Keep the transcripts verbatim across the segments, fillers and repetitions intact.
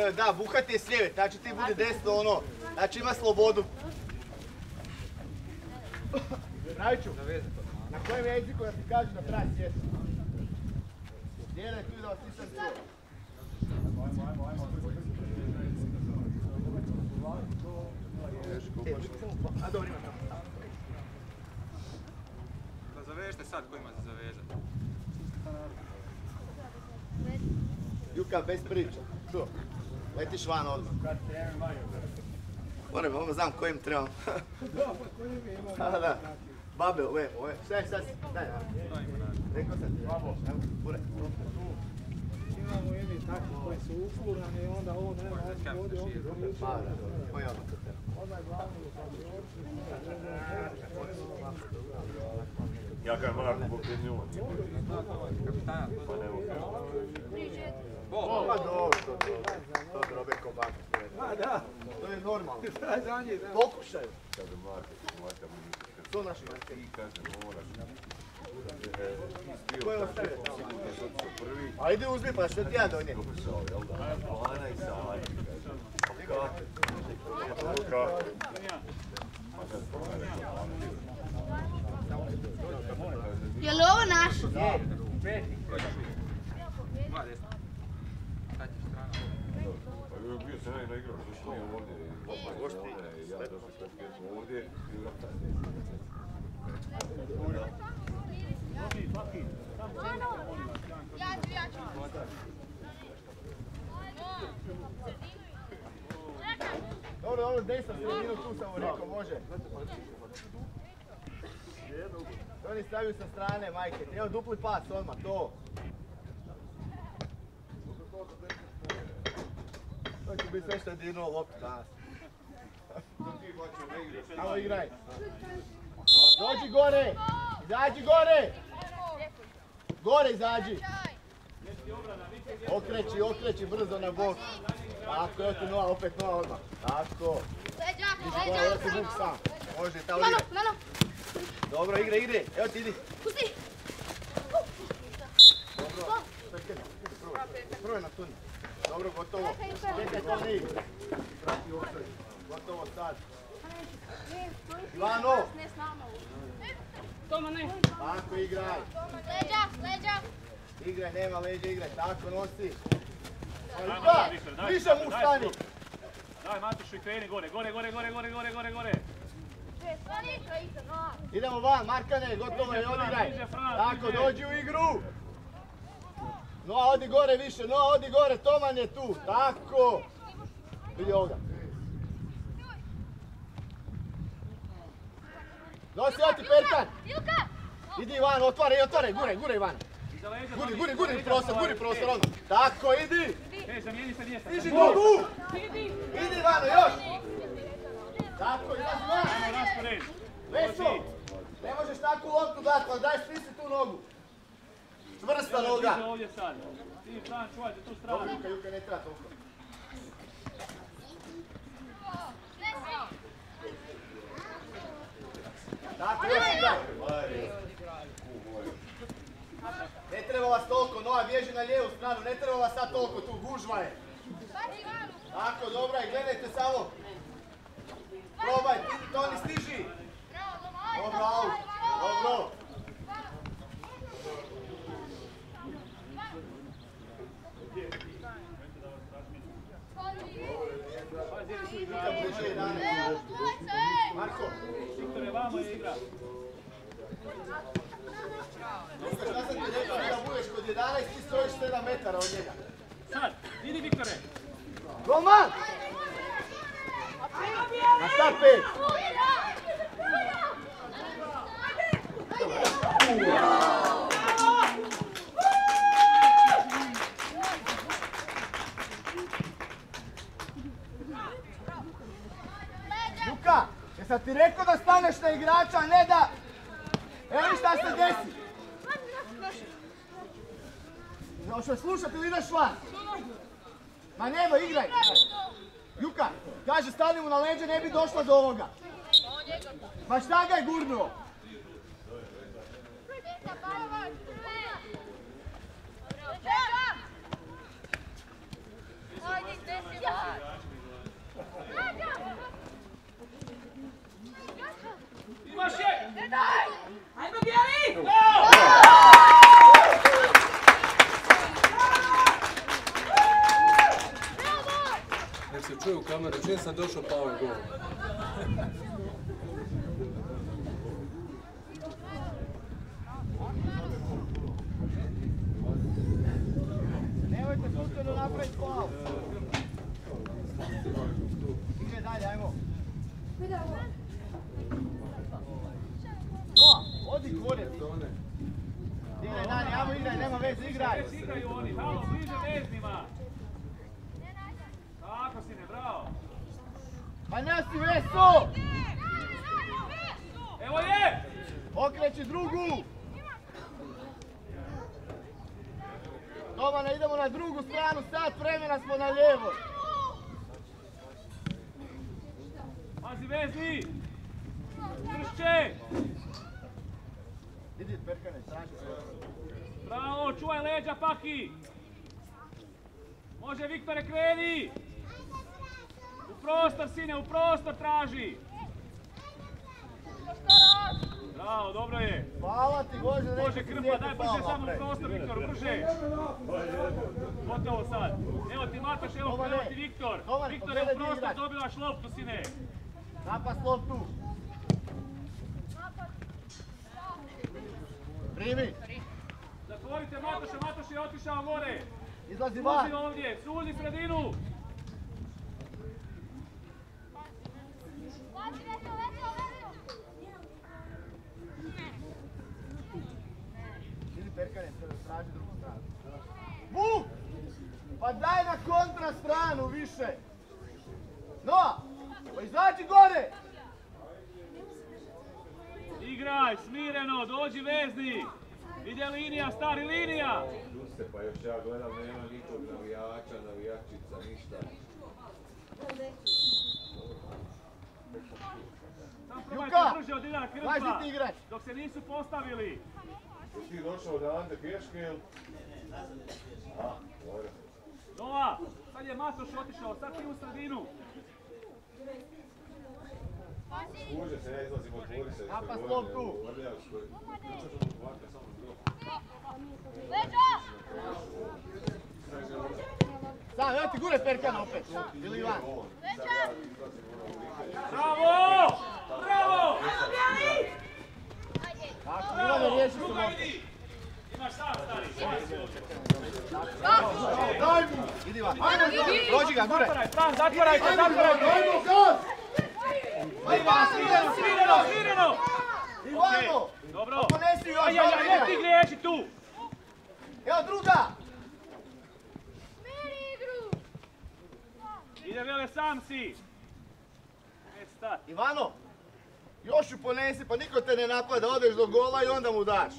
da, buhati je s lijeve, znači ti budi desno ono, znači ima slobodu. Praviću, na kojem jeziku da ti kažu da pravi sjeti? Gledaj tu da vas nisam čuo. A dobro ima tamo. Da zavežete sad, ko ima za zavezati? Juka, bez priča. Čuo? Letiš van odmah. Moram, ovo znam kojim trebam. Da, da. Babel, ove, ove. Šta je, šta si? Daj, daj. Rekao sam ti. Babo, evo, bure. Imamo jedni takvi koji su ufurani i onda ovo nema ovdje, ovdje priča. Pa, da, koji je ono? Onda je glavno u fabriorci. Ja ga Marko pokrenu. Kapitana. Pa ne mogu. Bol! Pa dobro, to to to drobe ko bak. A da, To je normalno. šta je za njih, da. Pokušaj. Kaže Marko, mojka mi To naši marke. i kaže moraš. Ko je ostavio tamo? Prvi Ajde uzmi pa što ti ja donije. dopisao, jel da? Plana i Sadi, kaže. Pa kako? Kako? Pa kad pogledaj, Je li ovo naš? Je. Moja desna. Sad ćeš strana. pa bio sam ja igrao, što što nije ovdje. Ja došao sve pjesmo ovdje. Ja ću, ja ću. Dobro, ovo desna sredinu tu sam mu rekao, može. Oni stavio sa strane, majke. Treba dupli pas odmah, to. To će biti sve što je dirnuo loptu danas. Samo igraj. Dođi gore! Izađi gore! Gore izađi! Okreći, okreći brzo na bok. Tako, evo ti nula, opet nula odmah. Tako. Leđa, Viš gore, leđa. evo ti buk sam. Može, tamo Mano, ide. mano. Dobro, igre, igre. Evo ti idi. Pusti. Dobro. Čekaj, prvo. Prvo je na tuni. Dobro, gotovo. Čekaj, Toni. Prati opet. Gotovo sad. Ivano. Ne s nama. Toma, ne. Tako, igraj. Leđa, leđa. Igraj, nema leđa, igraj. Tako, nosi. Da, više mu stani. Daj Matušu i kreni gore, gore, gore, gore, gore, gore, gore, gore. Idemo van, Markane, gotovo je, odigraj. Tako, dođi u igru. No, odi gore više, no, odi gore, Toman je tu. Tako. Vidi ovdje. Nosi, oti Perkan. Idi Ivan, otvaraj, otvaraj, guraj, guraj Ivan. Guri, guri, guri prostor, guri prostor ono. Tako, idi. Ej, zamijeni se mjesta. Stiži nogu. Idi Ivano, još. Tako, ilazi van. Ajmo raspored. Veso, ne možeš takvu loptu dati, ali daj stisni tu nogu. Čvrsta noga. Ti ovdje sad. Ti Fran, čuvajte tu stranu. Dobro, Juka, Juka, ne treba toliko. Tako, još igraj. Ne treba vas toliko, Noa, bježi na lijevu stranu, ne treba vas sad toliko tu, gužva je. Tako, dobra, i gledajte samo. Probaj, ti Toni, stiži. Dobro, aut, dobro. Marko. Viktore, vamo je igra. Luka, šta sam ti rekao da budeš kod jedanaest, ti stojiš sedam metara od njega. Sad, vidi Viktore. Golman! A šta pet? Luka, jesam ti rekao da staneš na igrača, a ne da... Evo šta se desi. Hoćeš slušati ili ideš van? Ma nema, igraj. Juka, kaže stani mu na leđe, ne bi došla do ovoga. Ma šta ga je gurnuo? Ajde, desio. Nek se čuje u kameru, čim sam došao pao je gol. Nemojte slučajno napraviti faul. Igre dalje, ajmo. No, odi gore. Igre dalje, ajmo igraj, nema veze, igraj. Već igraju oni, halo, bliže veznima. Tako si ne, bravo. Pa nasi Veso! Evo je! Okreći drugu! Domane, idemo na drugu stranu, sat vremena smo na lijevo. Pazi vezni! Dršće! Idi, Perkane, traži se. Bravo, čuvaj leđa, Paki! Može, Viktore, kreni! U prostor, sine, u prostor traži! Bravo, dobro je! Hvala ti, Bože, rekao Može, si Krpa, slijedi daj faul brže samo u napraviti. prostor, Viktor, brže! Gotovo sad! Evo ti Matoš, evo, Domane, evo ti Viktor! Domane, Viktore, u pogledaj di prostor, igrač. dobivaš loptu, sine! Napas loptu. Primi. Zatvorite Matoša, Matoš je otišao gore! Izlazi Suzi van. ovdje, suzi sredinu! Idi, Perkane, traži drugu stranu. Bu! Pa daj na kontra stranu više. No! Pa izađi gore! Igraj, smireno, dođi vezni! Ide linija, stari linija! Puste, pa još ja gledam, nema nikog navijača, navijačica, ništa. Sam probajte Juka! brže od Ivana Daži ti Krpa, igrać. dok se nisu postavili. Jesi ti došao od Ante pješke ili? A, dobro. Nova, sad je Matoš otišao, sad ti u sredinu. Uđe se, ja izlazim od dvorišta. Napas loptu. Sam, evo ti gure Perkana opet. Ili Ivan. Bravo! Bravo! Tako, Ivane, riješi se Druga loptu. idi! Imaš sam, stari. Daj mu! Idi Ivan. Prođi ga, gure. Zatvaraj, Fran, zatvarajte, zatvarajte! Ajmo, gaz! Ivano, smireno, smireno, smireno! Ivano! Dobro. Ponesi još, Aj, aj, dobro aj, ne igraj. ti griješi tu! Evo druga! Ide Vele, sam si! Neće stati. Ivano! Još ju ponesi, pa niko te ne napada, odeš do gola i onda mu daš.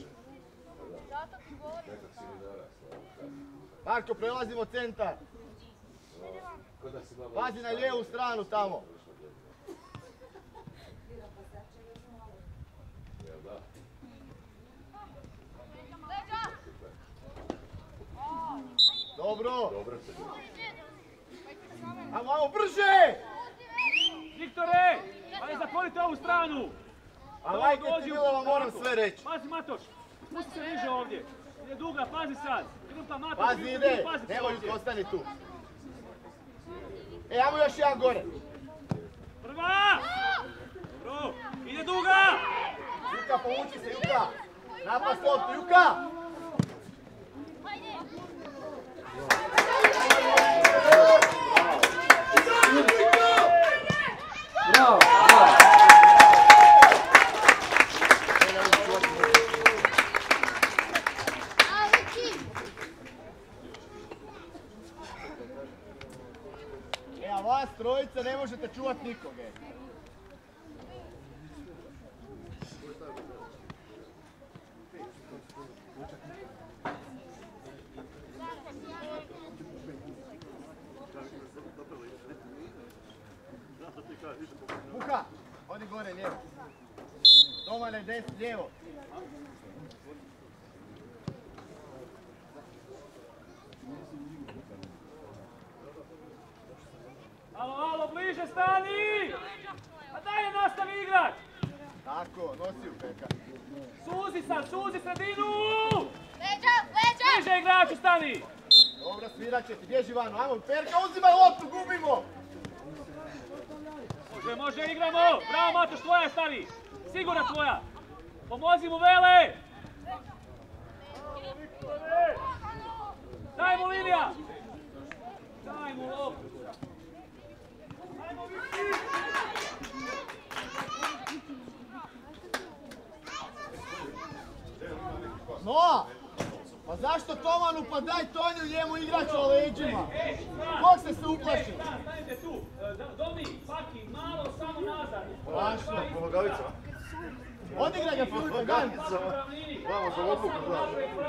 Marko, prelazimo centar. Pazi na lijevu stranu tamo. Dobro. Ajmo, ajmo, brže! Viktore! Ajde, zatvorite ovu stranu! A lajke ti bilo vam moram sve reći. Pazi Matoš! Pusti se niže ovdje! Ide duga, pazi sad! Krpa Matoš! Pazi, Viktor, ide! pazi se Nemoj, ovdje. ostani tu. E, ajmo još jedan gore. Prva! Dobro! Ide duga! Juka, povuči se, Juka! Napas loptu, Juka! Bravo! E, a vas trojica ne možete čuvat nikoga. Buka, odi gore, lijevo. Domane, des, lijevo. Alo, alo, bliže stani! A daj je nastavi igrat! Tako, nosi u Peka. Suzi sad, suzi sredinu! Leđa, leđa! Bliže igraču stani! Dobro, svirat će ti, bježi vano. Ajmo, Perka, uzimaj loptu, gubimo! Ajde, igramo! Bravo, Matoš, tvoja je stari! Sigurna tvoja! Pomozi mu, Vele! Daj mu, Linija! Daj mu, loptu! Daj mu, Viki! No! Pa zašto Tomanu, pa daj Tonju njemu igrač o leđima? Kog ste se uplašili? Stanite tu! Domi, Paki, malo samo nazad! Strašno! Nogavica. Odigraj ga, Filipe, gaj! Vamo za obuku, da.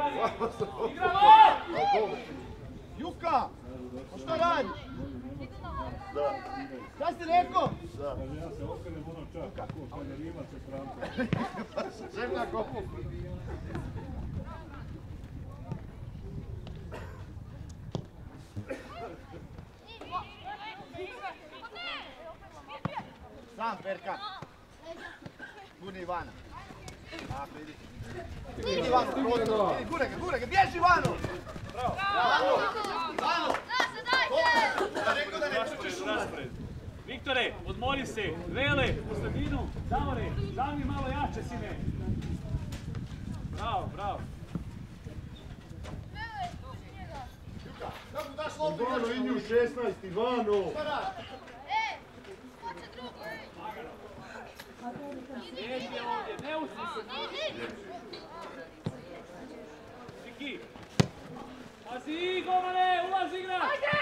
Igramo! Juka! Pa što radiš? Da. Šta si rekao? Da. Ja se okrenem onom čaku, ko Kaljarimac sa Frankom. Žemlja kopu. Sam, Perka. Gurni Ivana. Tako, idi. Idi Ivano, prostor. Idi, gure ga, gure ga. Bježi Ivano! Bravo. Bravo. Ivano! Ja rekao da ne trčiš unapred. Viktore, odmori se! Vele, u sredinu! Davore, daj mi malo jače, sine! Bravo, bravo! Juka, kako daš loptu? Ivano, idi u šesnaest, Ivano! Šta radi? Ježi ovdje, ne usli se! Viki! Pazi, Gomane, ulazi igra!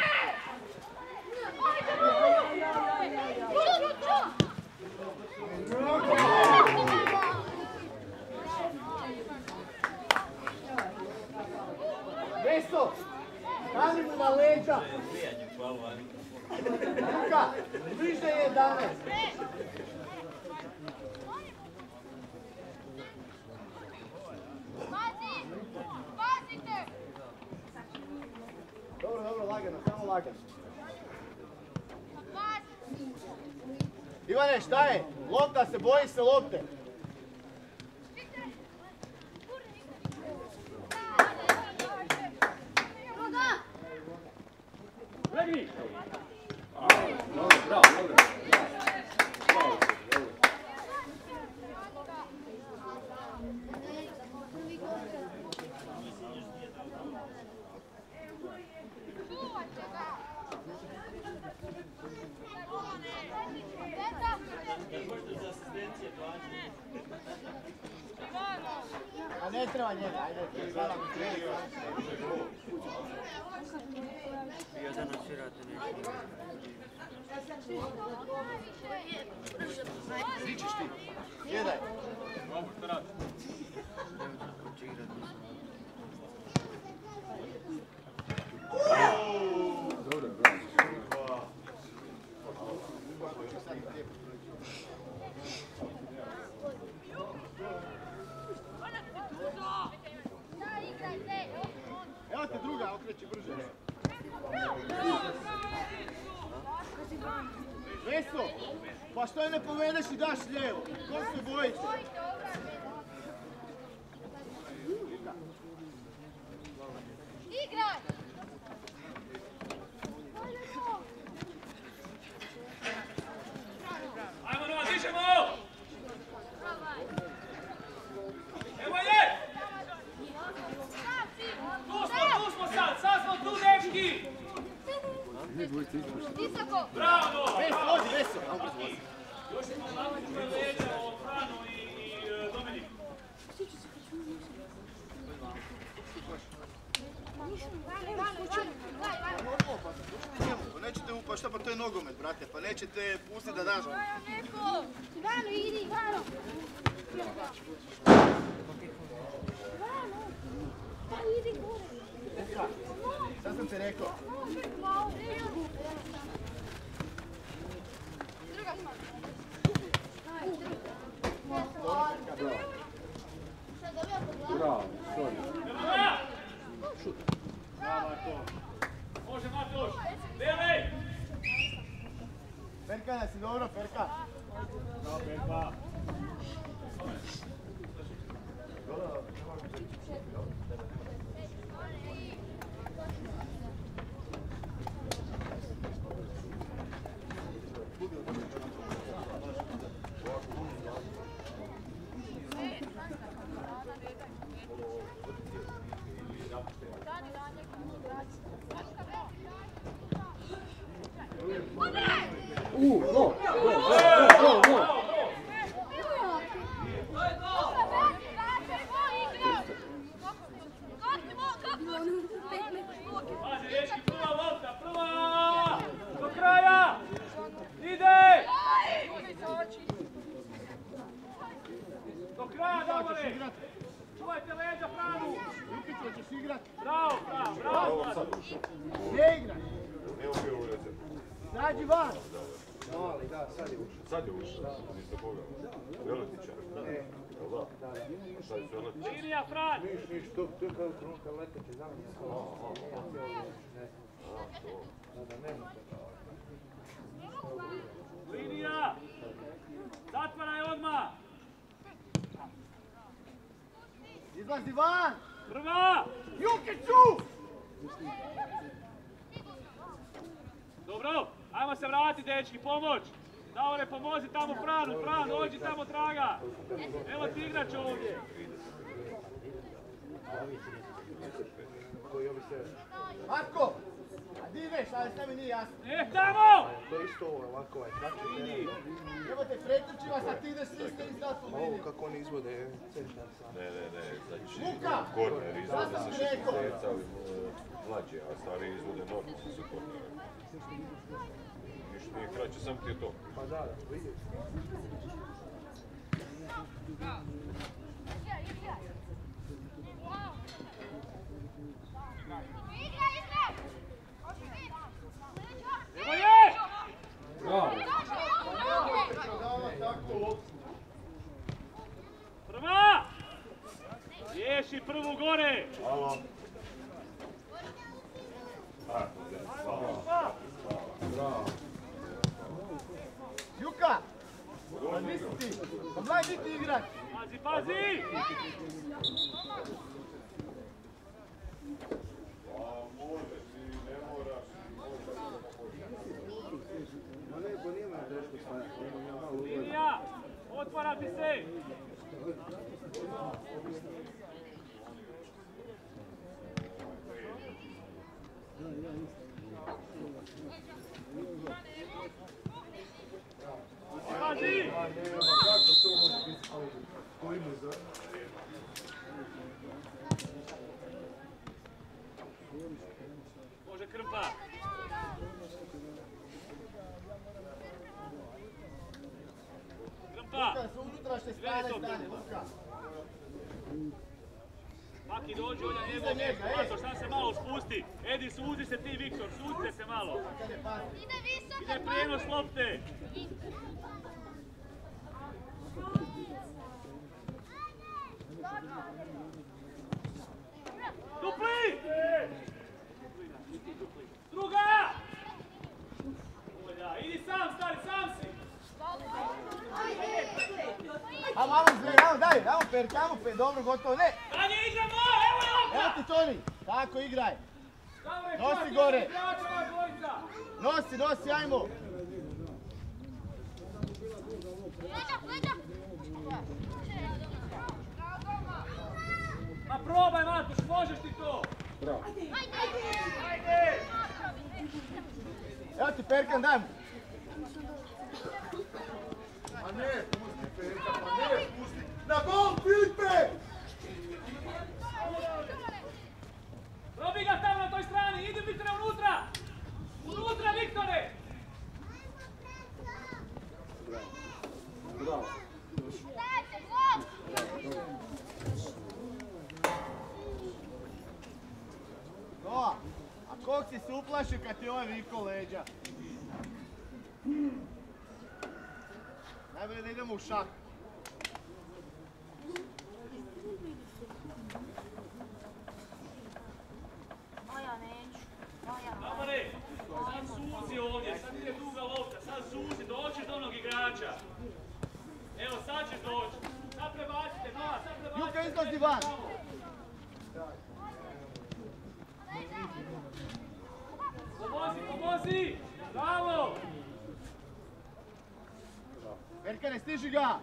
Veso! Stani mu na leđa! Juka, bliže je jedanaest! Dobro, dobro, lagano, samo lagano. Ivane, šta je? Lopta se, boji se lopte. Legni! Dobro, bravo, dobro. Bravo, dobro. A ne treba njega, ajde, sada mi kreni. Ja danas vjerojatno neću. Zičiš ti, jedaj. Dobro, što radi? Hoće igrat, mislim. Dobro, bravo. Evo te druga, okreći brže. Veso, pa što je ne povedeš i daš lijevo? Kog se bojite? Igraj! Ajmo, Nova, dižemo! Evo je! Tu smo, tu smo sad, sad smo tu, dečki! Visoko! Bravo! Veso, odi, Veso! Još smo navikli leđa o Franu i, i uh, Dominik. Pa nećete upati, šta pa to je nogomet, brate, pa nećete pustiti da daš. Neko! Ivano, idi, Ivano! Ivano! Pa idi gore! Šta sam ti rekao? Druga smo. Bravo, sorry. Može, Matoš! Vele! Perka, da si dobro, Perka. Bravo, Perka. U, go, go, go, go, go. Pazi, dečki, prva lopta, prva! Do kraja! Ide! Do kraja, Davore! Čuvajte leđa, Franu! Jukiću, ćeš igrat. Bravo, Fran, bravo! Ne igraj. Nije ubio u rezervu. Zađi van. Ali da, sad je ušao. Sad je ušao. Niste koga? Veletića. E, Jel da? Šta je Veletića? Linija, Fran! Niš, niš, to to je kao trenutka leteće za mene. Da, da, nema to. Linija! Zatvaraj odmah! Izlazi van. Prva! Jukiću! Dobro, ajmo se vratiti, dečki, pomoć! Davore, pomozi tamo Franu, Fran, dođi tamo traga! Evo ti igrač ovdje! Marko! A di ideš, ali sve mi nije jasno. E, tamo! To je isto ovo, ovako ovaj kraći teren. Evo te pretrči vas, a ti ideš s iste i zlatnu Ovo liniju. kako oni izvode centar sa... Ne, ne, ne, znači Luka! korner izvode Sad sam sa ti rekao. šestorca, ali mlađe, a stari izvode normalno sa kornera. Ništa nije kraće, sam ti je to. Pa da, da, vidiš. Evo je! Bravo. Prva! Riješi prvu gore! Halo. Bravo. Juka! Pa misli ti, pa gledaj di ti igrač. Pazi, pazi! Ma ne, pa nije me teško stajati. Ima malo ugleda. Linija! Otvara ti se! Pazi! Kako to može biti koji mu za... Može Krmpa! Krmpa! Luka, s unutrašnje strane stane, Luka. Maki dođi ovdje Iza njegov njega, mjesto, ej. Mato, šta se malo spusti? Edi, suzi se ti, Viktor, suzite se malo. Kad je pas. Ide prijenos lopte. Dupli! Druga! Olja, idi sam, stari, sam si! A malo zve, ajmo daj, ajmo Perka, ajmo Perka, dobro, gotovo, ne! Dalje igramo, evo je Evo lopta! ti Toni, tako igraj. Davore, Nosi čuvati gore. ovdje igrača, ova dvojica! Nosi, nosi, ajmo. Ma probaj, Matuš, možeš ti to! Bravo. Ajde! Evo ti Perkan, daj mu. A ne, pusti Perka, pa ne, pusti. Na gol, Filipe! Robi ga tamo na toj strani, idi Viktore unutra! Unutra, Viktore! Bravo. No, a kog si se uplašio kad ti ovaj viko leđa? Najbolje da idemo u šak. Davore, sad suzi ovdje, sad ide druga lopta, sad suzi, doćiš do onog igrača. Evo, sad ćeš doći. Sad prebacite, Nova, sad prebacite. Juka, izlazi van. Pomozi, pomozi! Bravo! Perkane, stiži ga.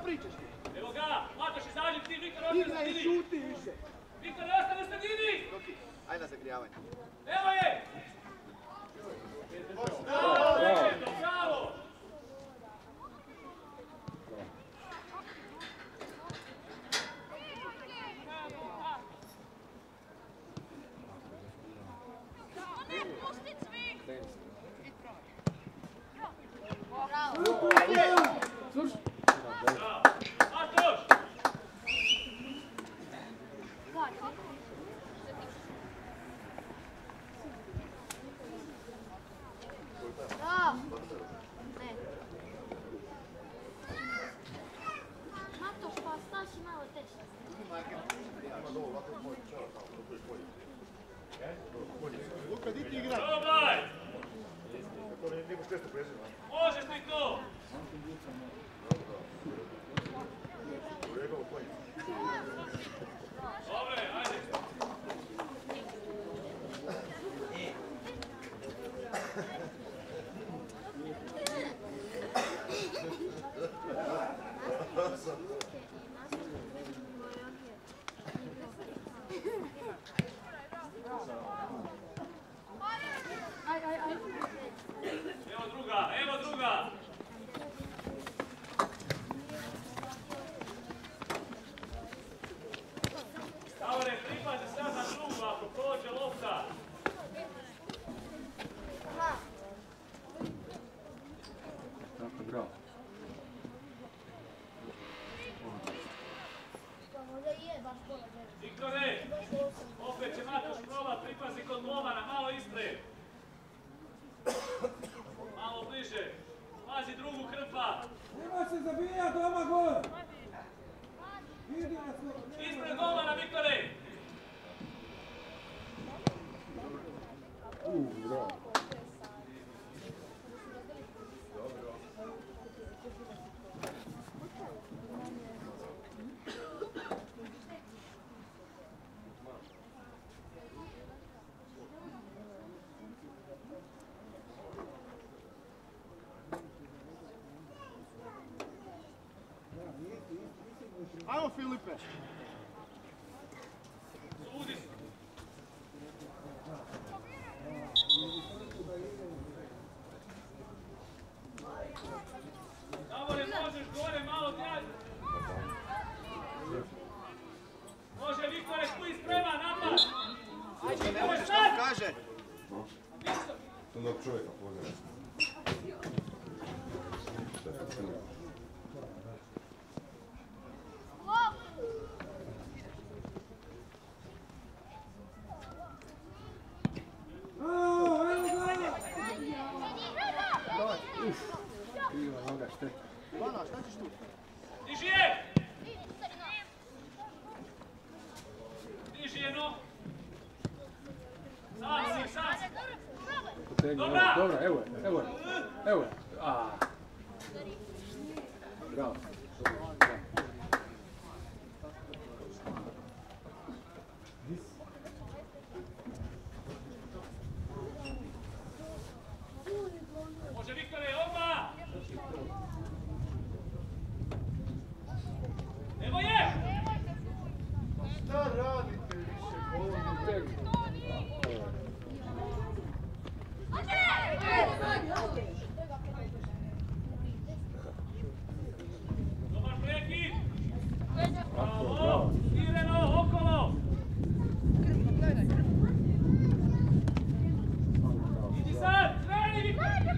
pričaš? Evo ga, Matoš izađi ti, Viktor ostane na Igraj i sredini. šuti više. Viktor ostane na sredini. Doki, ajde na zagrijavanje. Evo je. Bravo, Rebeto, bravo. Slušaj. Matoš. Matoš, pa staši malo teče. Luka, di ti igra? Probaj. To nije niko štesto prezima. Možeš ti to. Dobre, ajde. Aj, aj, aj. Evo druga, evo druga. Stavore, pripazi sad na drugu ako prođe lopta. Tako, bravo. Viktore, opet će Matoš probat, pripazi kod Momana, malo ispred. Malo bliže. Pazi drugu krpa. Nema se zabijat, doma gol! Vidi nas. Ispred Momana, Viktore. U, bravo. Ajmo Filipe. Sudi. Davore, možeš gore malo djad. Može Viktore, koji sprema napad. Ajde, ne možeš što kaže. To da čovjeka pozdrav. Kriva noga, šteta. Bana, šta ćeš tu? Diži je! Diži je, no! Sam si, sam si! Potegni, Dobra! dobro, evo je, evo je, evo je. A. Bravo. Bravo. Može Viktore, odmah! Evo je! Šta radite više? Potegni. Dobar prekid! Bravo, Bravo! bravo. Stireno, okolo! Idi sad! Kreni, Viktore!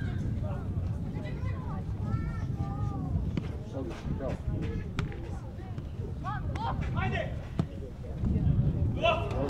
Odlično, bravo. Ajde! Go!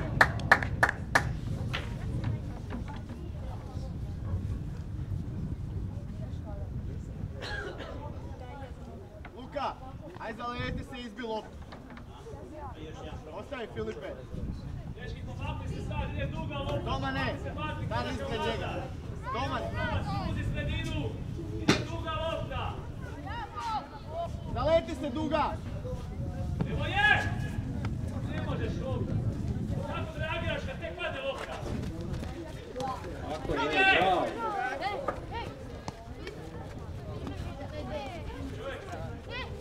Luka, aj zaleti se i izbi loptu. Ostavi Filipe. Dečki, pomakni se sad, ide duga lopta. Doma ne, Se bati stani kada ispred se njega. voda. Doma ne. Suzi sredinu, ide duga lopta. Zaleti se duga. Evo je! Ne možeš ovdje. Kako reagiraš kad tek padne lopta? Tako je, bravo. Čovjek,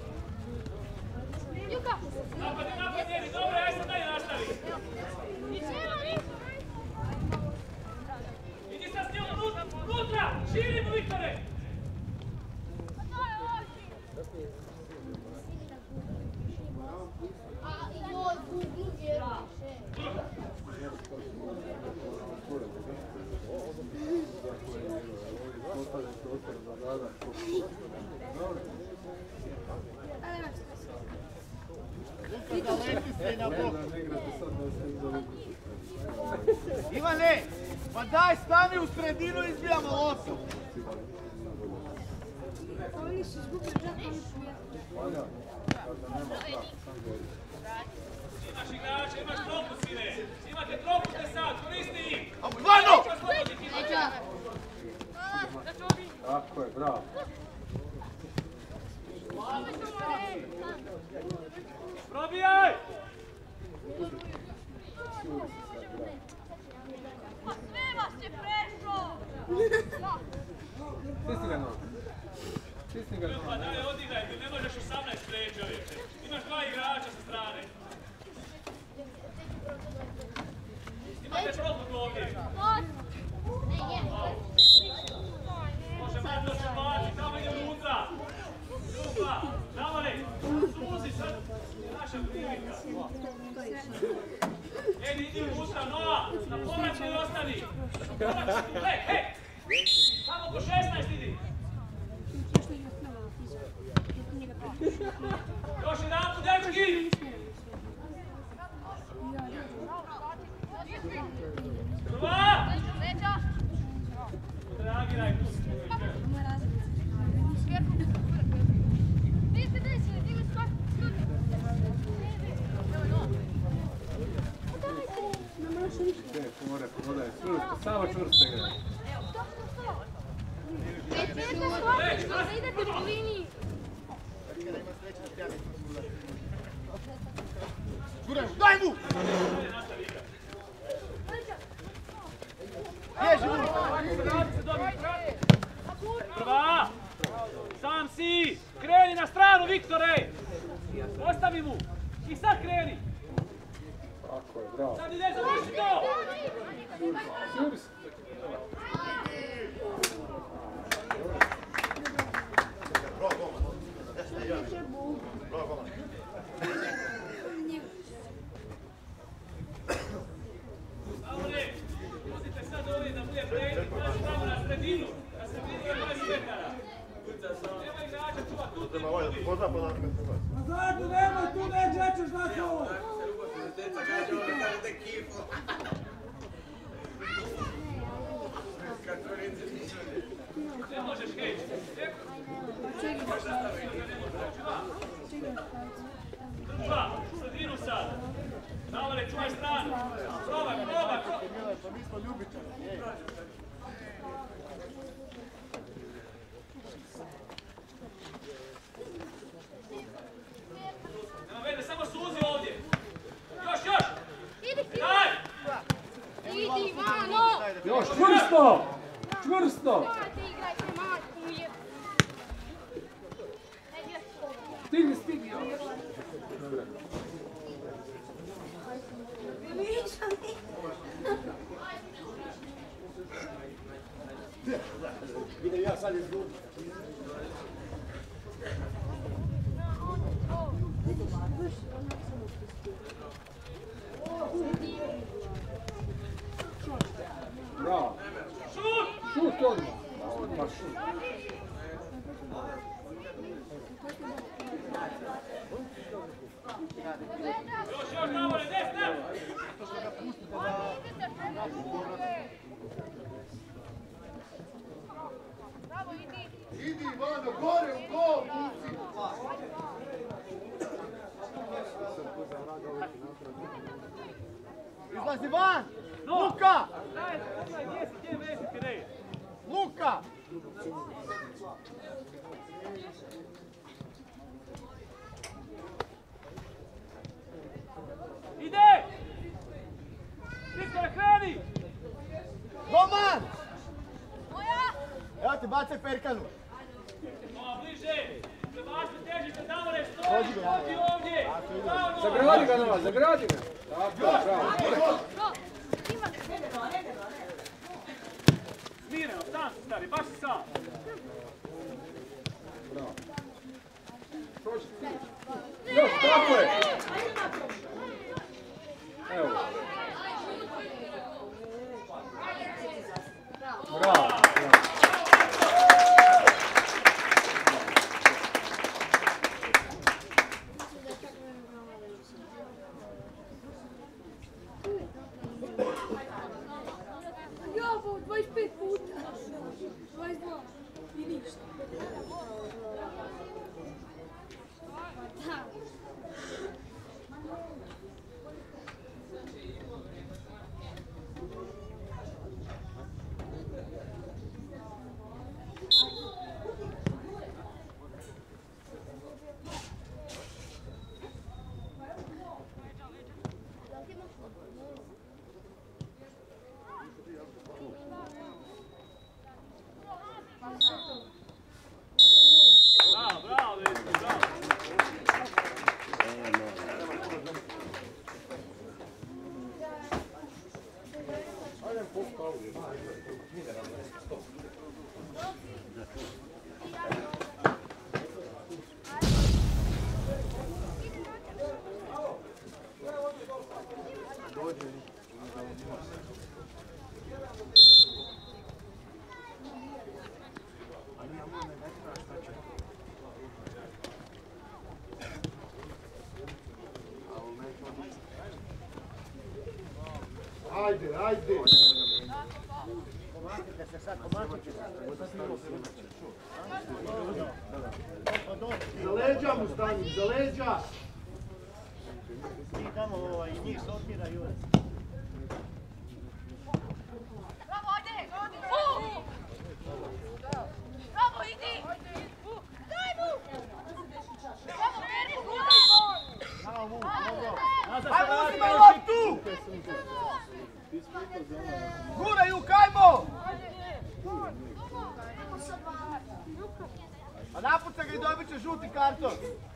Napadi, napadi, Edi, dobro, aj sad dalje nastavi. Idi sad s njom unutra, širimo, Viktore. Ivane, pa daj stani u sredinu i izbijamo loptu. Oni su izgubili žakom. Imaš igrača, imaš propust, sine. Imate propuste sad, koristi ih. Vano! Tako je, bravo. Probijaj! Stisni ga nogu. Stisni ga nogu. Pa dalje odigraj, ti ne možeš osamnaest preći, čovječe. Imaš dva igrača sa strane. Imate propust ovdje. Može Marko se baci, tamo ide unutra. Ljuba, Davale, suzi sad. Naša prilika. Edi, idi unutra, Noa, na povraćaj ostani. Hej, hej! Tamo po šesnaest idi. Još jedan put, dečki! Prva! Reagiraj tu. More, podaj, čvrsto, samo čvrsto igra. Idete po liniji. Daj mu! Bježi mu! Prva! Sam si! Kreni na stranu, Viktore! Ostavi mu! I sad kreni! Tako je, bravo. Sad ide, završi to! Sjuri se. Stavole, pustite sad ovdje da bude pređi, pazi tamo na sredinu, na sredinu je dvadeset metara. Nema igrača čuva, tu ti budi. Nazad, nemoj, tu neće, ćeš na to! Ne možeš heći. Dva, sredinu sad. Davale, čuvaj stranu. Probaj, probaj, probaj. Pa mi smo ljubičani. Nema vede, samo suzi ovdje. Još, još! Daj! Idi, Ivano! Još, čvrsto! Čvrsto! Igrajte, majku je. Stigni, stigni. Dobre. Idem ja sad izgubim. Bravo. Šut! Šut odmah. Odmah šut. Još, još, Davale, desna! Idi Ivano, gore u gol, kuci! Izlazi van! Luka! Daj, daj, gdje si, gdje veziti, ne? Luka! Ide! Viktore, kreni! Roman! Evo ti bacaj perkanu. Ova, bliže! Prebaci težište, Davore, Dođi stoji! Odi ovdje! Zagradi ga Nova, zagradi ga. Tako, bravo. Smireno, sam si stari, baš si sam. Bravo. Još, tako je. Evo. Bravo. Jabo, dvadeset pet puta. dvadeset dva. I ništa. Da. Bravo, bravo, Veljko, bravo. Ajde, ajde. Za leđa mu stani, za leđa. I tamo ovaj, njih sortira Jure. Bravo, ajde! Bravo, idi! Daj mu! Bravo, Verko, guraj! Bravo, Vuk, dobro. Ajmo, uzimaj loptu! Guraj, ukajmo! A napuca ga i dobit će žuti karton.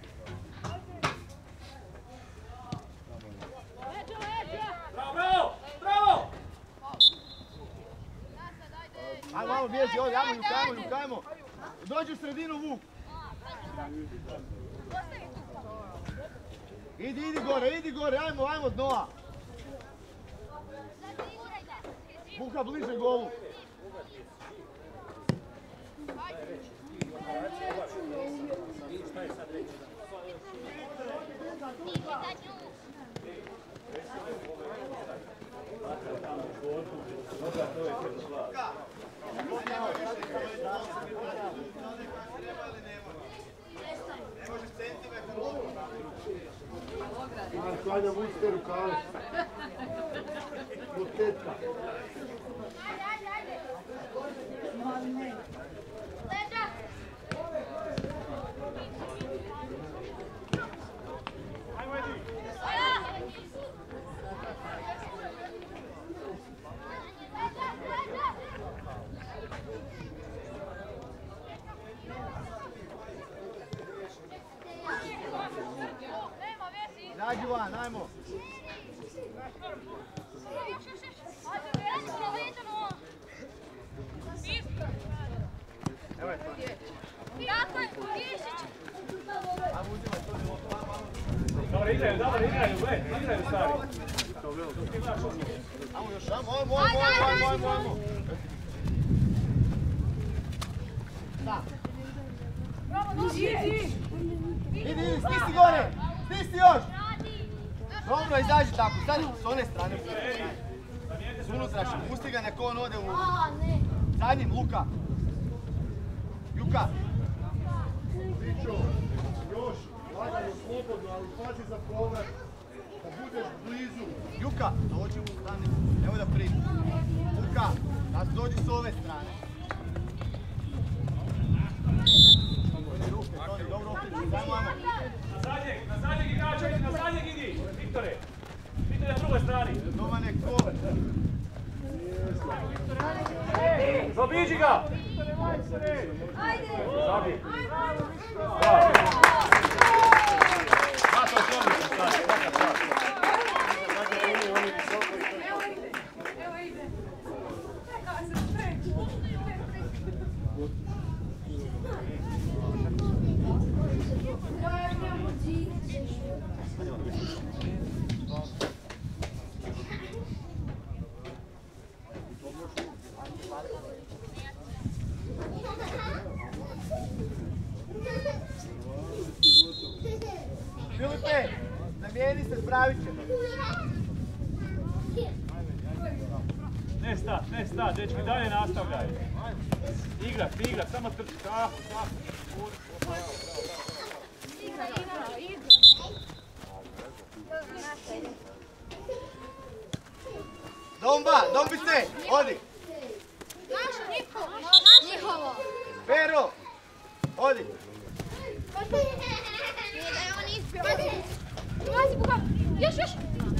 Bravo, bravo, bravo! Ajmo, ajmo, bježi ovdje, ajmo, ljukajmo, ljukajmo. Dođi u sredinu, Vuk. Idi, idi gore, idi gore, ajmo, ajmo dnoa. Vuka bliže golu. Marko, ajde vucite rukave. Od tetka. Nađi van, ajmo. Evo je to. Dobro, igraju, dobro, igraju, gle, igraju stari. Ajmo još, ajmo, ajmo, ajmo, ajmo, ajmo, ajmo. Da. Idi, idi, stisni gore, stisni još. Dobro, izađi tako, stani s one strane. S unutrašnje, pusti ga, neko on ode u... Zadnjim, Luka. Juka. Pričo, još, lagano, slobodno, ali pazi za povrat. Da budeš blizu. Juka, dođi u strane, nemoj da priđu. Luka, da dođi s ove strane. Ruke, dobro okreći, dajmo, ajmo. Na zadnjeg, na zadnjeg igrača, idi, na zadnjeg idi, Viktore. Viktore na drugoj strani. Doma nek pover. Zaobiđi ga! Ajde! Zabi. Ajde! Bravo. Zamijeni se! Zamijeni se, spravit će. Ne sta, ne sta, dečki, dalje nastavljaj. Igrat, igrat, samo trči, tako, tako. Igra, igra, igra. Domba, dombi se, odi. Naša, njihovo. Njihovo. Pero, odi. Nije da je on ispio. Dolazi, Buka. Još, još.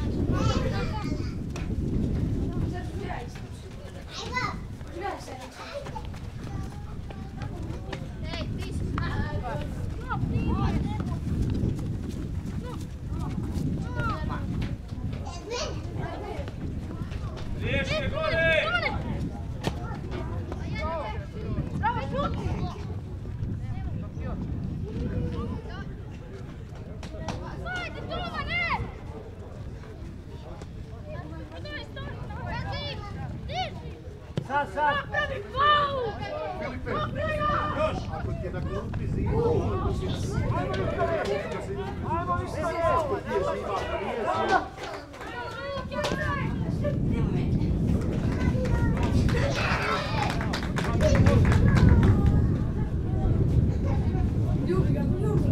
Ej, ti si Riješite gore! Bravo, šut! Stojite, Toma, ne! Stojite, stojite! Sad, sad! Napravi faul! Filipe, Još! ako ti je na klupi zima, Ajmo više! ako ti je zima, ako nije zima. Ljubi ga, ljubi!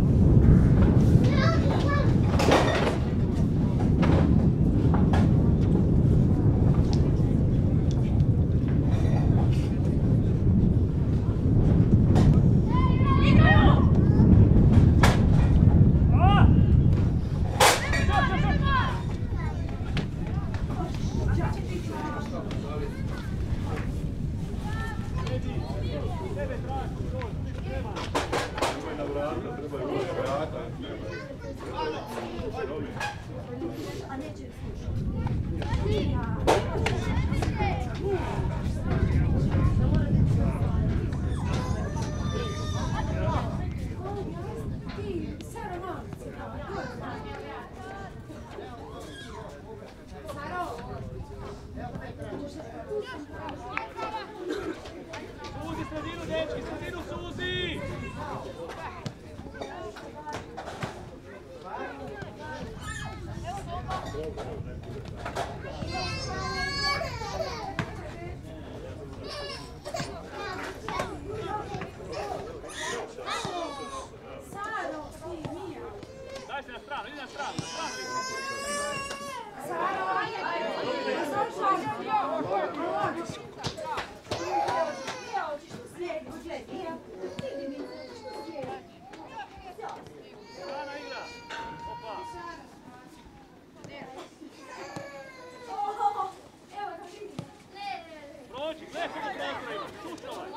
Suzi sredinu, dečki, sredinu suzi! Daj se na stranu, idi na stranu, na stranu! Strana igra! Opa! Prođi, gledaj kako prostora ima, šušavaj!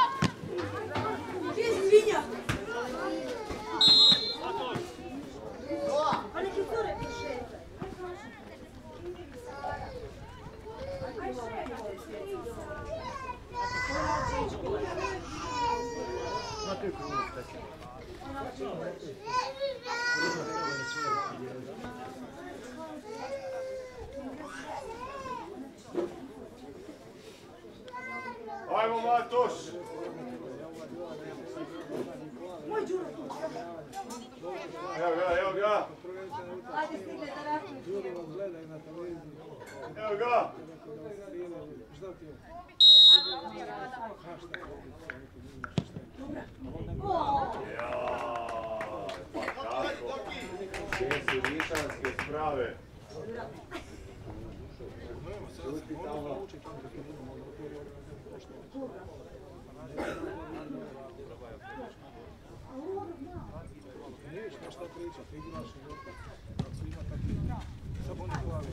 A to je! Ajmo Matoš! Evo ga, evo ga! Ljudi vam gledaju na televiziji. Evo ga! Šta ti je? Jaaa, kako? Gdje su rišanske sprave? Niješ nešto pričati, igraš i gotovo. Ako su ima takvi, samo oni hvali.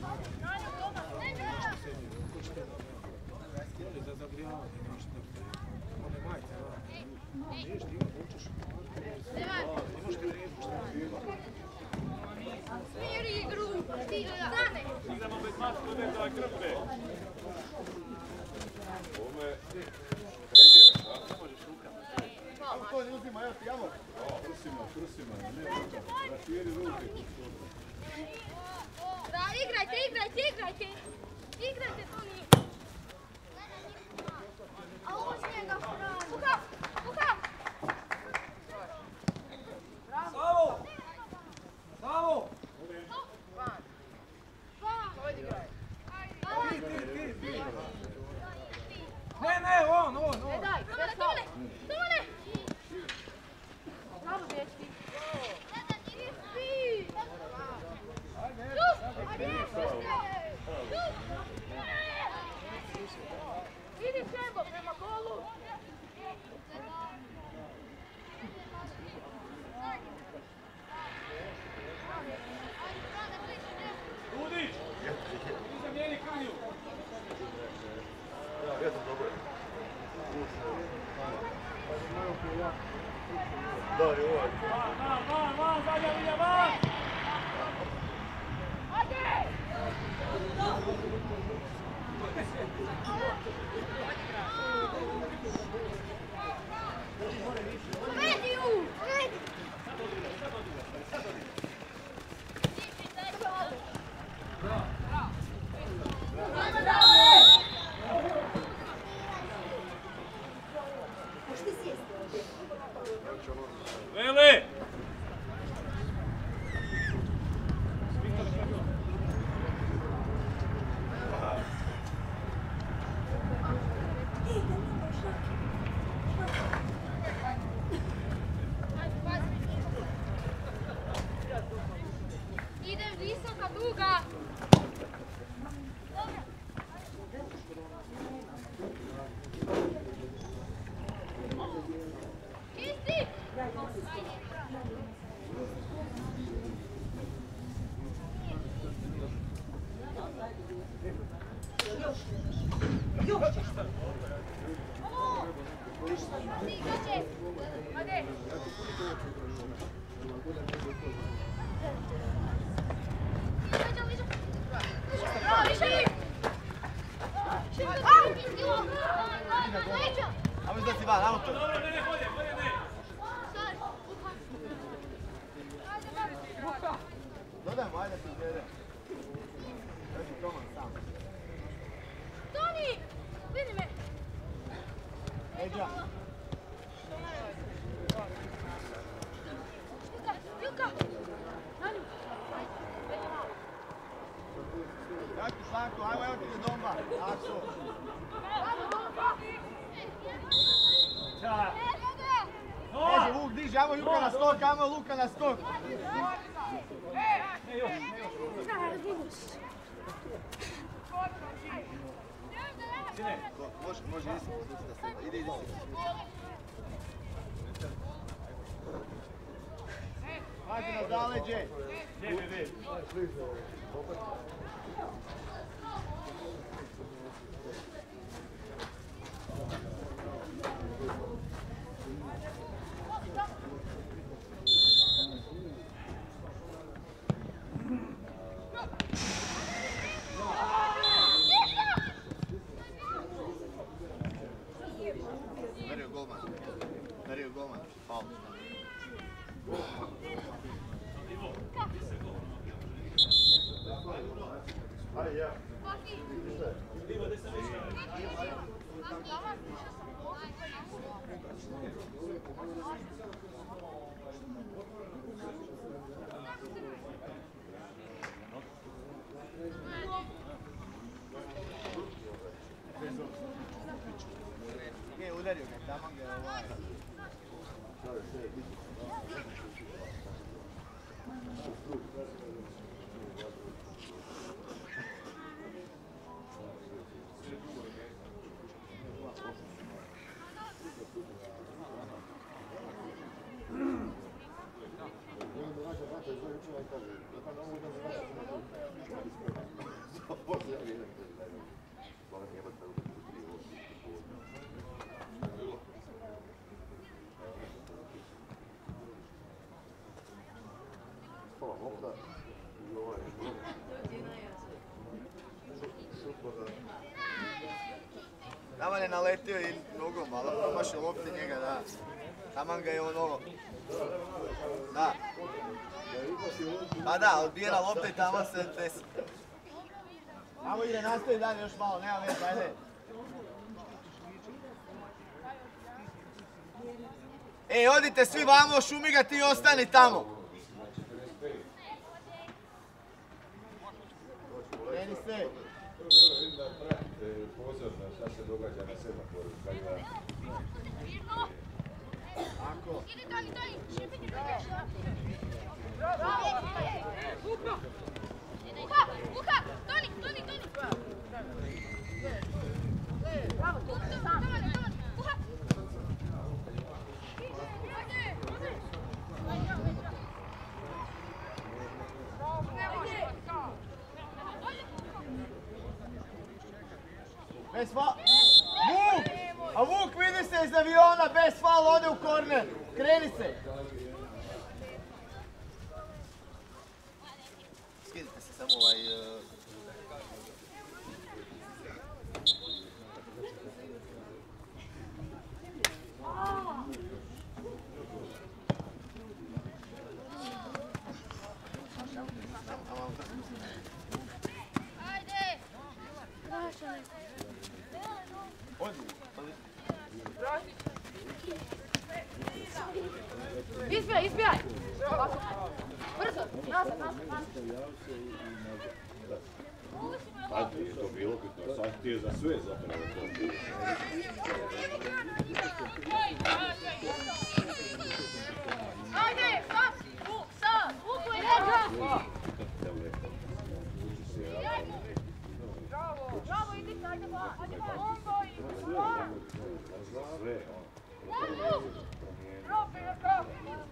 Hoćete da oni za zagrijavanje, nešto tako. One majke, da. Niješ ti ima, hoćeš. Imaš ti rijeku, šta ti ima. Smiri igru! Stane! Igramo bez maske, bez ovaj krpe! Ome, treniraš, a? Ne možeš rukama. Kako to ne uzima, evo ti jamo? Prsima, prsima, ne rukama. Rasvijeri ruke. Da, igrajte, igrajte, igrajte! Igrajte, to nije! A ovo s njega pravi! Buka! Buka! Savo! Savo! Šebo, prema golu. Rudić! Ti zamijeni Kanju! Ja sam dobro. Da, i ovaj. Van, van, van, van, zadnja linija, van! Veli! Idem visoka, duga. Isti! Ajmo izdati van, ajmo to. Dobro, ne, ne, bolje, bolje, ne. Dodajmo, ajde se izvede. Dođi Toman sam. Toni! Vidi me! Eđa. Juka, Juka! Nani? Daj ti Slanku, ajmo, evo ti je domba. Akso. Ćao. Može, Vuk, diži, ajmo Juka na stok, ajmo Luka na stok. Ne, još. Sine. Može, može, isi. Idi, idi. Hajde na zaleđe. Gdje, gdje, gdje? Dario golman. Dario golman. Faul. Ajde, ja. Nije udario ga, tamo ga je ovaj. Taman je naletio i nogom, ali promašio lopte njega, da. Taman ga je on ovo. Da. Pa da, odbijena lopta i taman se desi. Tamo ide, nastavi dalje još malo, nema veze, ajde. Ej, odite svi vamo, Šumiga ti ostani tamo. Meni se. Vidim da pratite pozorno šta se događa na semaforu. Ako. Idi, Toni, Toni! Šipiti Uka! Uka! Toni, Toni, Toni! Bravo, Toni! Bez fa... Vuk! A Vuk vidi se iz aviona, bez faul, ode u korner. Kreni se. Skidite se samo ovaj... Izbijaj, izbijaj! Brzo, nazad, nazad, nazad. Sad je to bilo bitno, sad ti je za sve zapravo to bilo. Ajde, sad! Sad! Vuku je njega! Bravo! Bravo, idi, ajde van! Ajde van! On boji! Van! Sve, Bravo! Profi, profi!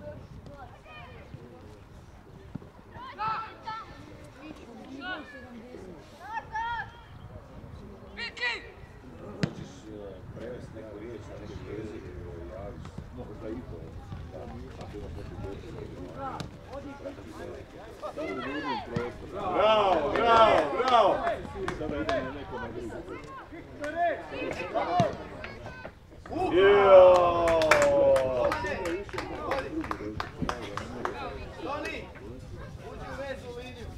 hoćeš prevesti neku riječ na neki jezik, javiš, možda i to. Bravo, bravo, bravo! Sada idem na neko na drugu. Joooo! Toni! Uđi u vezu liniju.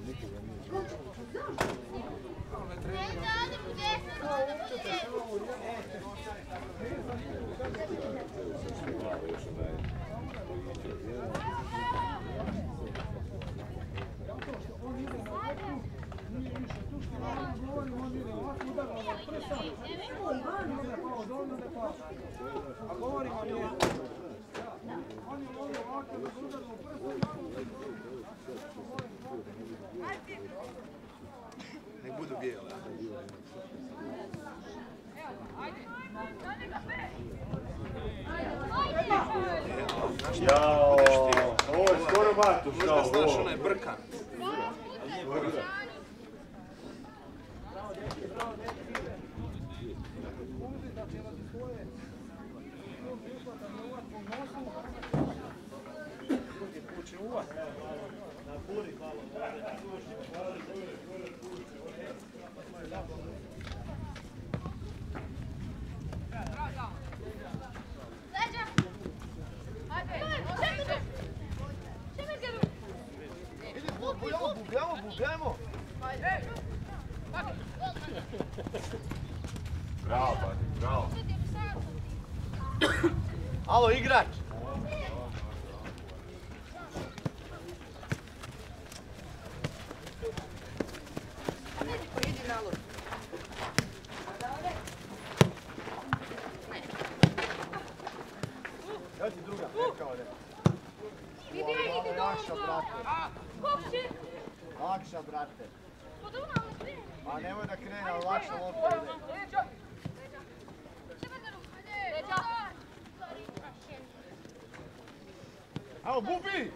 A govorimo o njemu. On je volio ovako da se udarilo u prsa. Nek budu bijele. Jao, ovo je skoro Matuš, kao ovo. Znaš, ona je brkan. Bugamo, bugamo, bugamo! Bravo, Bati, bravo. Alo, igrač! Ja ti druga, rekao ne. Idi, idi, Lakša, brate. Kopši! Lakša, brate. Podunavno, A nemoj da krene, ali lakša lopta ide. Evo, Bubi!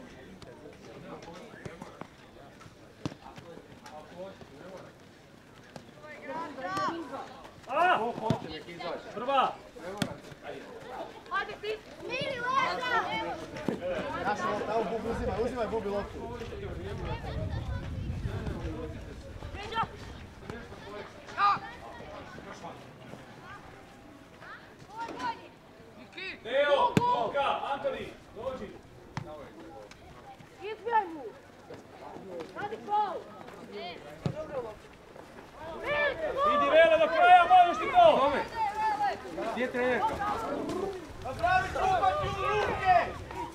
A! Prva! Hajde, ti! Miri, leda! Naša lopta, evo Bubi, uzimaj, uzimaj Bubi loptu. Ređa! Teo, Luka, Antoni, dođi! Izbijaj mu! Radi faul! Idi Vele do kraja, možeš ti to! Gdje je trenerka? Napravi trupati u ruke!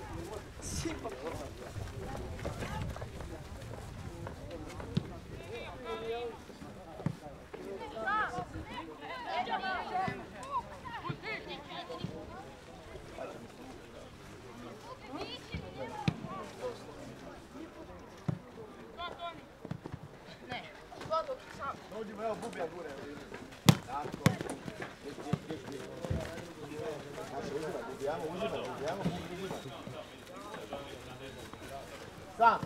Dođimo, evo Bubija gure. Tako. Uzimaj, Bubijamo, uzimaj, Bubijamo, uzimaj. Sam.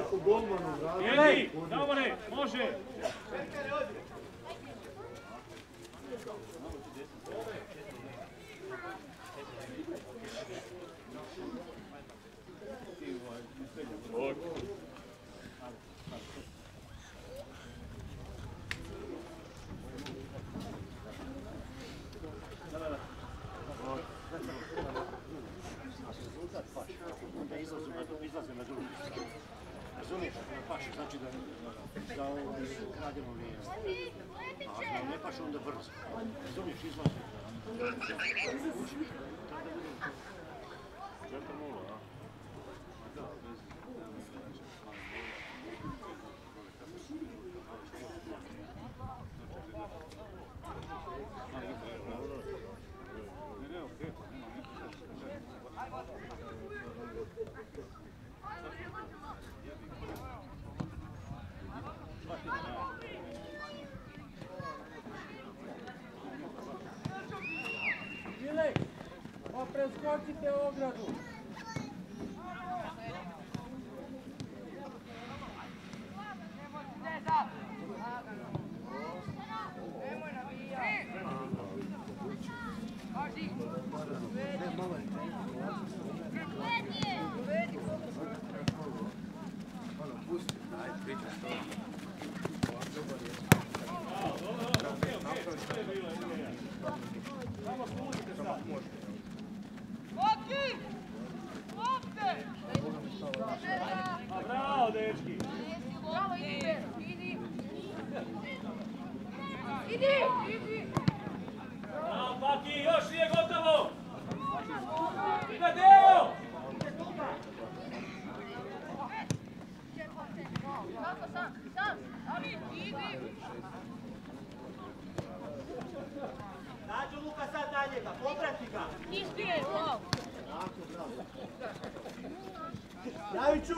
Ako golmanu vrati... Jedi, Davore, može! Izlaze na drugu stranu. Razumiješ, ako paše, znači da za ovo krademo vrijeme. A ako ne paše, onda brzo. Razumiješ, izlaze. četiri nula, a? Da, bez... Ne, ne, okej. Milej, pa preskočite ogradu. Bravo, dečki! Bravo, idi! Idi! Idi! Idi! Bravo, Paki, još nije gotovo! Ide Deo! Kako sam? Sam! Ali, idi! Nađu Luka sad na njega, poprati ga! Ispije, gol! Javiću!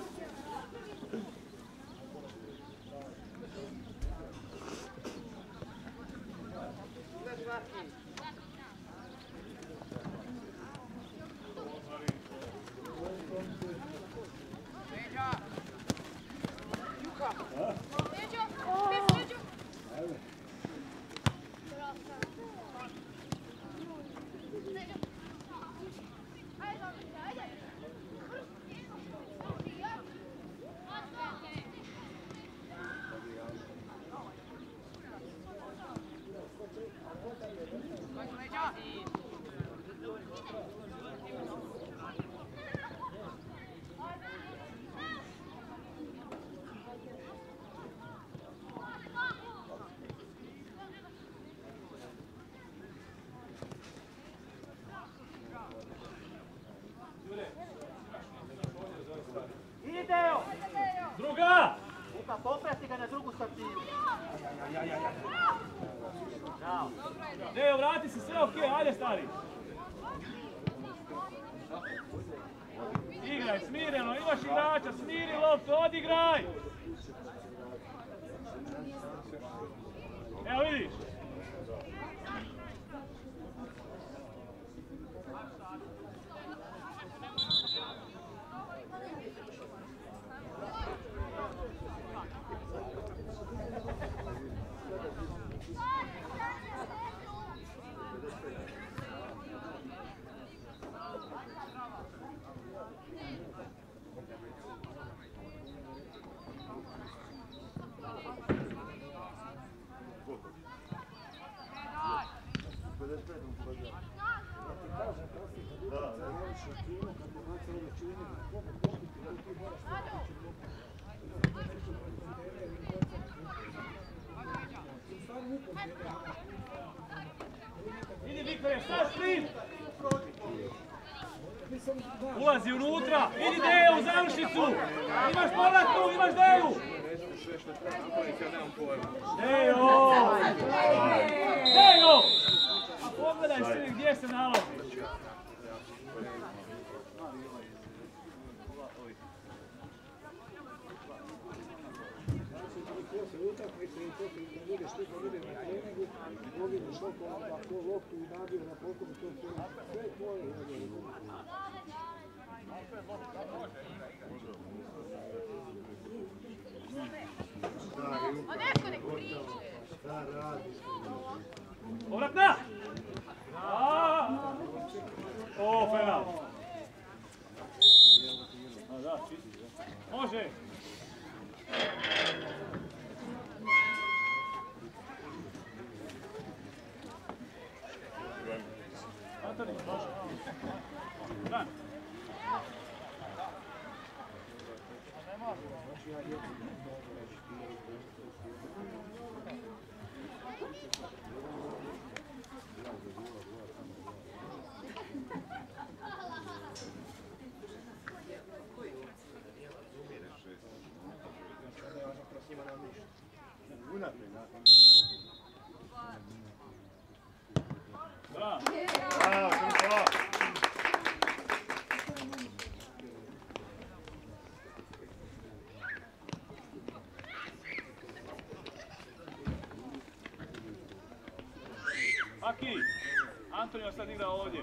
Druga! Luka, poprati ga na drugu stativu. Deo, vrati se, sve okej, ajde stari. Igraj, smireno, imaš igrača, smiri loptu, odigraj! Evo vidiš. Idi Viktore, sad sprint! Ulazi unutra, idi Dejo u završnicu! Imaš povrat tu, imaš Deju! Dejo! Dejo! A pogledaj svi gdje se nalazi. utakmice i poslije da budeš ti da bude na treningu, dobiješ oko loptu i nabiju na pokoru, to su sve tvoje. Povratna! O, penal! Može! Antoni, može. Dan. Aki, Antonio sad igra ovdje.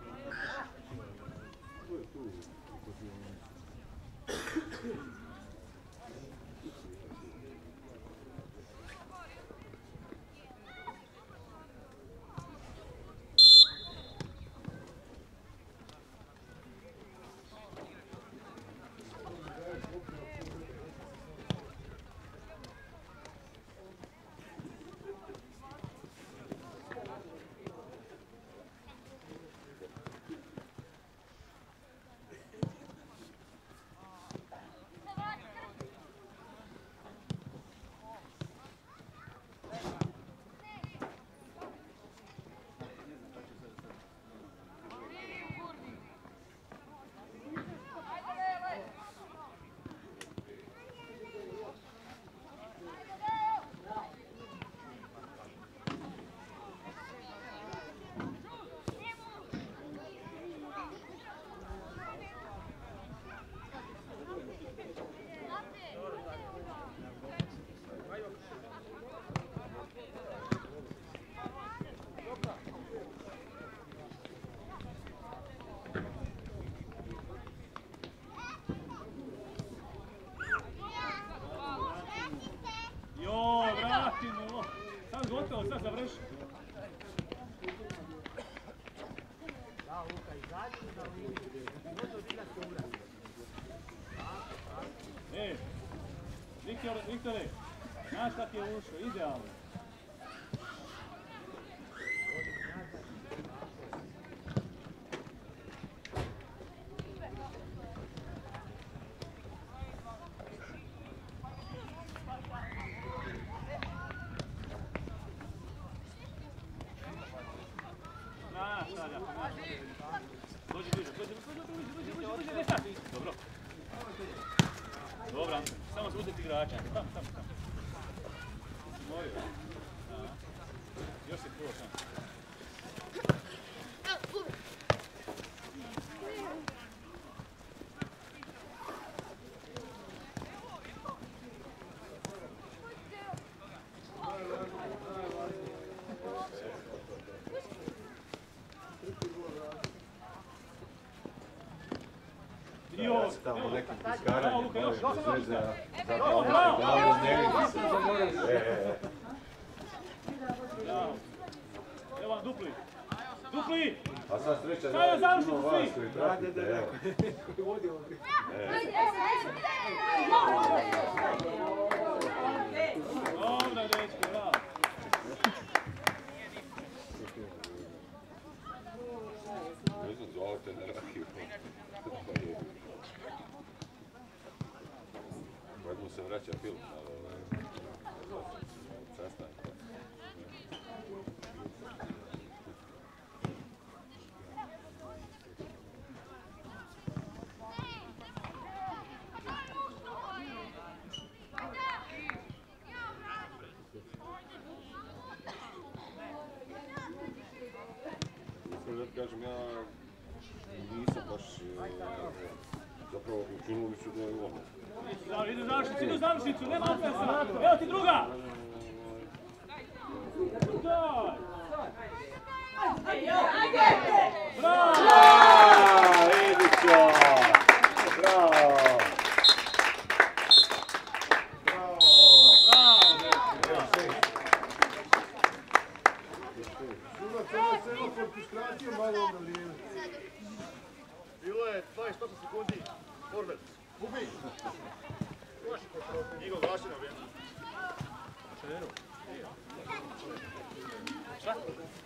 Sad završi. E, Viktore, Viktore, znaš kak je ušao, idealno. Dođi bliže, dođi, dođi, dođi, dođi, dođi, dođi, dođi, dobro. Dobro, samo se uzeti igrača, tamo, tamo, tamo. Moju. Još se prvo tamo. Tamo nekim tiskaranjem, možeš bez veze, zapravo ono glavno dnevnici. Evo vam dupli. Dupli! A sad sreća da je puno vas koji pratite, evo. Dobra, dečki, bravo. Ne znam, zovete na rakiju. Pojedno se vraća film, ali sastav. Kažem, ja nisam baš zapravo učinili su da je ono. Idu u završnicu, idu u završnicu, nema ofensa. Evo ti druga! Daj! Bravo! Bravo, Edića! Bravo! Bravo! Bravo! Forvet. Gubi. Igo, glasi na vrijeme. Šta?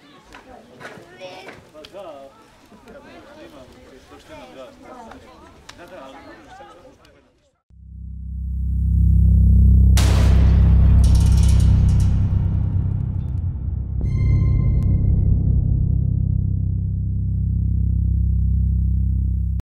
Pa da, imam, što što imam da. Da, da, ali